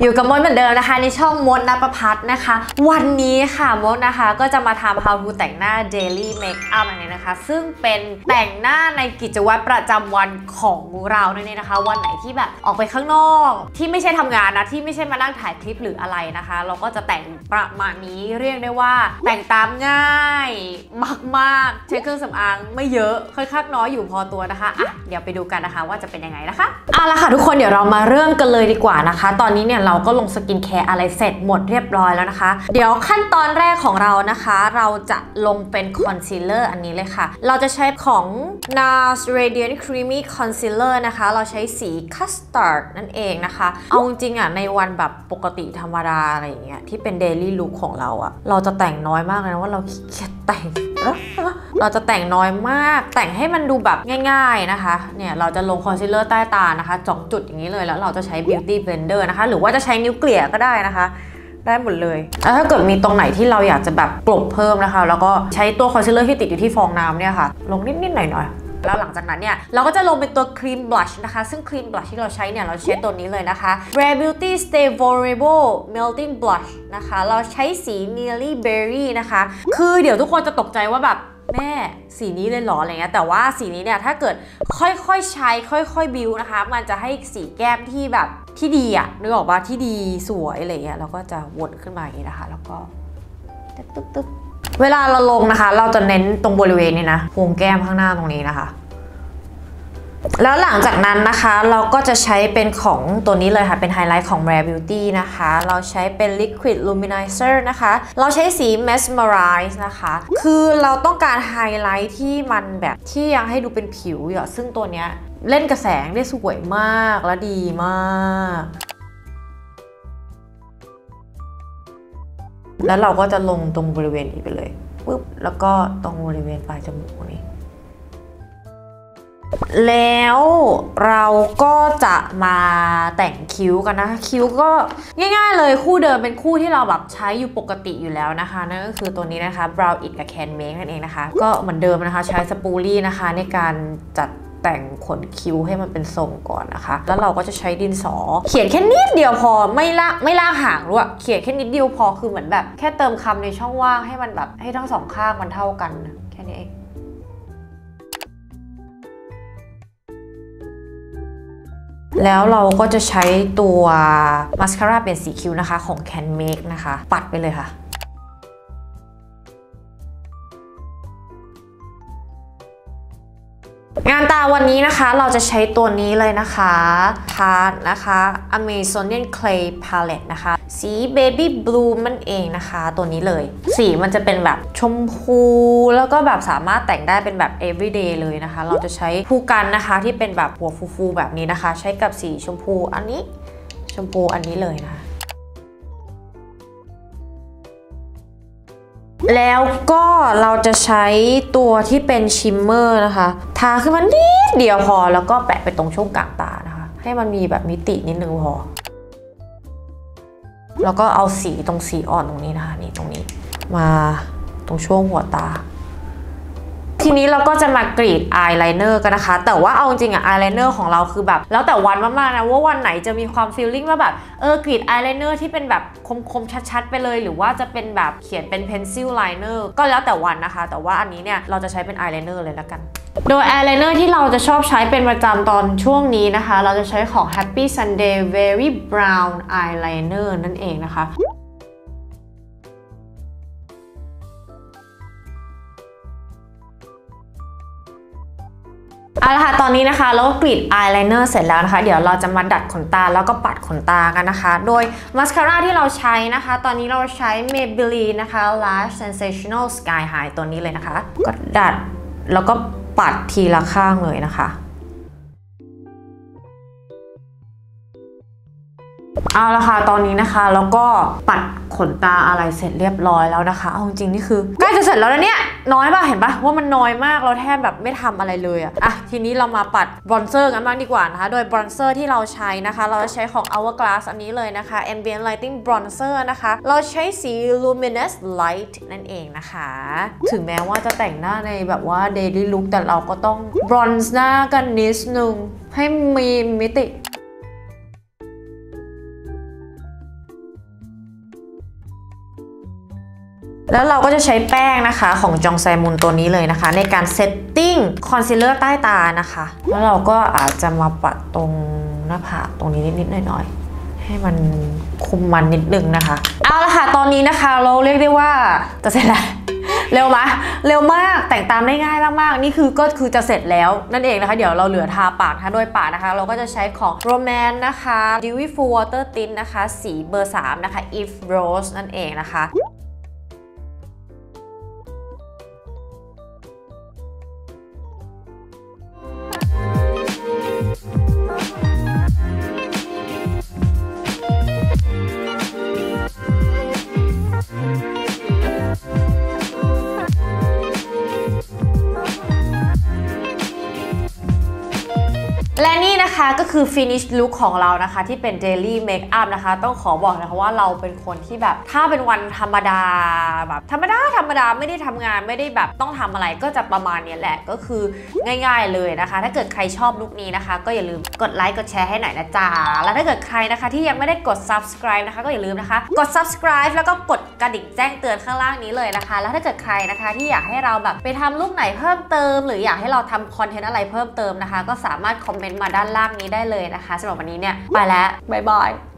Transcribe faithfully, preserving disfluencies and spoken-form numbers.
อยู่กับมดเหมือนเดิมนะคะในช่องมดณประภัสนะคะวันนี้ค่ะมดนะคะก็จะมาทำ how to แต่งหน้า daily makeup อันนี้นะคะซึ่งเป็นแต่งหน้าในกิจวัตรประจำวันของเราเนี่ยนะคะวันไหนที่แบบออกไปข้างนอกที่ไม่ใช่ทำงานนะที่ไม่ใช่มานั่งถ่ายคลิปหรืออะไรนะคะเราก็จะแต่งประมาณนี้เรียกได้ว่าแต่งตามง่ายมากๆใช้เครื่องสำอางไม่เยอะค่อยคักน้อยอยู่พอตัวนะคะอ่ะเดี๋ยวไปดูกันนะคะว่าจะเป็นยังไงนะคะเอาละค่ะทุกคนเดี๋ยวเรามาเริ่มกันเลยดีกว่านะคะตอนนี้เนี่ยเราก็ลงสกินแคร์อะไรเสร็จหมดเรียบร้อยแล้วนะคะเดี๋ยวขั้นตอนแรกของเรานะคะเราจะลงเป็นคอนซีลเลอร์อันนี้เลยค่ะเราจะใช้ของ นา เอส Radiant Creamy Concealer นะคะเราใช้สี Custard นั่นเองนะคะเอาจริงๆอ่ะในวันแบบปกติธรรมดาอะไรอย่างเงี้ยที่เป็น Daily Look ของเราอ่ะเราจะแต่งน้อยมากเลยนะว่าเราขี้เกียจแต่งเราจะแต่งน้อยมากแต่งให้มันดูแบบง่ายๆนะคะเนี่ยเราจะลงคอนซีลเลอร์ใต้ตานะคะเจาะจุดอย่างนี้เลยแล้วเราจะใช้ Beauty Blender นะคะหรือว่าจะใช้นิ้วเกลี่ยก็ได้นะคะได้หมดเลยแล้วถ้าเกิดมีตรงไหนที่เราอยากจะแบบกลบเพิ่มนะคะแล้วก็ใช้ตัวคอนซีลเลอร์ที่ติดอยู่ที่ฟองน้ำเนี่ยค่ะลงนิดๆหน่อยๆแล้วหลังจากนั้นเนี่ยเราก็จะลงเป็นตัวครีมบลัชนะคะซึ่งครีมบลัชที่เราใช้เนี่ยเราใช้ตัวนี้เลยนะคะ Rare Beauty Stay Vulnerable Melting Blush นะคะเราใช้สี Nearly Berry นะคะคือเดี๋ยวทุกคนจะตกใจว่าแบบแม่สีนี้เลยหรออะไรเงี้ยแต่ว่าสีนี้เนี่ยถ้าเกิดค่อยๆใช้ค่อยๆบิวนะคะมันจะให้สีแก้มที่แบบที่ดีอะนึกออกป่ะที่ดีสวยอะไรเงี้ยเราก็จะวนขึ้นมาอย่างนี้นะคะแล้วก็ตึ๊บตึ๊บตึ๊บเวลาเราลงนะคะเราจะเน้นตรงบริเวณนี้นะโพรงแก้มข้างหน้าตรงนี้นะคะแล้วหลังจากนั้นนะคะเราก็จะใช้เป็นของตัวนี้เลยค่ะเป็นไฮไลท์ของ Rare Beauty นะคะเราใช้เป็น Liquid Luminizer นะคะเราใช้สี Mesmerize นะคะคือเราต้องการไฮไลท์ที่มันแบบที่ยังให้ดูเป็นผิวอยู่ซึ่งตัวเนี้ยเล่นกระแสงได้สวยมากและดีมากแล้วเราก็จะลงตรงบริเวณนี้ไปเลยปุ๊บแล้วก็ตรงบริเวณปลายจมูกนี้แล้วเราก็จะมาแต่งคิ้วกันนะคะคิ้วก็ง่ายๆเลยคู่เดิมเป็นคู่ที่เราแบบใช้อยู่ปกติอยู่แล้วนะคะนั่นก็คือตัวนี้นะคะ Brow It กับ Can Make นั่นเองนะคะก็เหมือนเดิมนะคะใช้สปูลี่นะคะในการจัดแต่งขนคิ้วให้มันเป็นทรงก่อนนะคะแล้วเราก็จะใช้ดินสอเขียนแค่นิดเดียวพอไม่ลากไม่ลากหางด้วยเขียนแค่นิดเดียวพอคือเหมือนแบบแค่เติมคำในช่องว่างให้มันแบบให้ทั้งสองข้างมันเท่ากันแค่นี้เองแล้วเราก็จะใช้ตัวมาสคาร่าเป็นสีคิ้วนะคะของ Can Make นะคะปัดไปเลยค่ะงานตาวันนี้นะคะเราจะใช้ตัวนี้เลยนะคะพาร์ทนะคะ Amazonian Clay Palette นะคะสี Baby Blue มันเองนะคะตัวนี้เลยสีมันจะเป็นแบบชมพูแล้วก็แบบสามารถแต่งได้เป็นแบบ everyday เลยนะคะเราจะใช้ผู้กันนะคะที่เป็นแบบหัวฟูๆแบบนี้นะคะใช้กับสีชมพูอันนี้ชมพูอันนี้เลยนะคะแล้วก็เราจะใช้ตัวที่เป็นชิมเมอร์นะคะทาขึ้นมานิดเดียวพอแล้วก็แปะไปตรงช่วงกลางตานะคะให้มันมีแบบมิตินิดนึงพอแล้วก็เอาสีตรงสีอ่อนตรงนี้นะคะนี่ตรงนี้มาตรงช่วงหัวตาทีนี้เราก็จะมากรีดอายไลเนอร์กันนะคะแต่ว่าเอาจริงอะอายไลเนอร์ของเราคือแบบแล้วแต่วันมากๆนะว่าวันไหนจะมีความฟีลลิ่งว่าแบบเออกรีดอายไลเนอร์ที่เป็นแบบคมๆชัดๆไปเลยหรือว่าจะเป็นแบบเขียนเป็นเพนซิลไลเนอร์ก็แล้วแต่วันนะคะแต่ว่าอันนี้เนี่ยเราจะใช้เป็นอายไลเนอร์เลยละกันโดยอายไลเนอร์ที่เราจะชอบใช้เป็นประจำตอนช่วงนี้นะคะเราจะใช้ของ Happy Sunday Very Brown Eyeliner นั่นเองนะคะเอาละค่ะตอนนี้นะคะเราก็กรีดอายไลเนอร์เสร็จแล้วนะคะเดี๋ยวเราจะมาดัดขนตาแล้วก็ปัดขนตากันนะคะโดยมาสคาร่าที่เราใช้นะคะตอนนี้เราใช้ Maybelline นะคะ Lash Sensational Sky High ตัวนี้เลยนะคะก็ดัดแล้วก็ปัดทีละข้างเลยนะคะเอาละค่ะตอนนี้นะคะแล้วก็ปัดขนตาอะไรเสร็จเรียบร้อยแล้วนะคะเอาจริงนี่คือใกล้จะเสร็จแล้วนะเนี่ยน้อยป่ะเห็นป่ะว่ามันน้อยมากเราแทบแบบไม่ทำอะไรเลยอะอ่ะทีนี้เรามาปัดบรอนเซอร์กันบ้างดีกว่านะคะโดยบรอนเซอร์ที่เราใช้นะคะเราจะใช้ของ Hourglass อันนี้เลยนะคะ Ambient Lighting Bronzer นะคะเราใช้สี Luminous Light นั่นเองนะคะถึงแม้ว่าจะแต่งหน้าในแบบว่า Daily Look แต่เราก็ต้องบรอนซ์หน้ากันนิดนึงให้มีมิติแล้วเราก็จะใช้แป้งนะคะของจองแซมุนตัวนี้เลยนะคะในการเซตติ้งคอนซีลเลอร์ใต้ตานะคะแล้วเราก็อาจจะมาปัดตรงหน้าผากตรงนี้นิดๆหน่อยๆให้มันคุมมันนิดนึงนะคะเอาละค่ะตอนนี้นะคะเราเรียกได้ว่าจะเสร็จแล้วเร็วไหมเร็วมากแต่งตามได้ง่ายมากๆนี่คือก็คือจะเสร็จแล้วนั่นเองนะคะเดี๋ยวเราเหลือทาปากนะคะโดยปากนะคะเราก็จะใช้ของ Romance นะคะ Dewy Full Water Tint นะคะสีเบอร์สามนะคะ Eve Rose นั่นเองนะคะและนี่นะคะก็คือ finish look ของเรานะคะที่เป็น daily makeup นะคะต้องขอบอกนะคะว่าเราเป็นคนที่แบบถ้าเป็นวันธรรมดาแบบธรรมดาธรรมดาไม่ได้ทำงานไม่ได้แบบต้องทำอะไรก็จะประมาณนี้แหละก็คือง่ายๆเลยนะคะถ้าเกิดใครชอบลุคนี้นะคะก็อย่าลืมกดไลค์กดแชร์ให้หน่อยนะจ๊ะแล้วถ้าเกิดใครนะคะที่ยังไม่ได้กด subscribe นะคะก็อย่าลืมนะคะกด subscribe แล้วก็กดกระดิ่งแจ้งเตือนข้างล่างนี้เลยนะคะแล้วถ้าเกิดใครนะคะที่อยากให้เราแบบไปทำลุคไหนเพิ่มเติมหรืออยากให้เราทำคอนเทนต์อะไรเพิ่มเติมนะคะก็สามารถคอมเมนต์มาด้านล่างนี้ได้เลยนะคะสำหรับวันนี้เนี่ยไปแล้วบ๊ายบาย